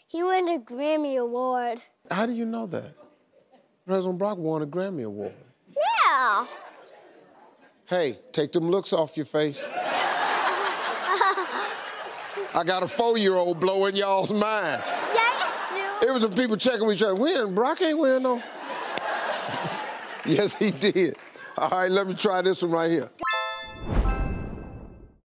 He won a Grammy Award. How do you know that? President Brock won a Grammy Award. Yeah. Hey, take them looks off your face. I got a 4-year-old blowing y'all's mind. Yeah, you do. It was the people checking each other. When? Brock ain't wearing no. Yes, he did. All right, let me try this one right here.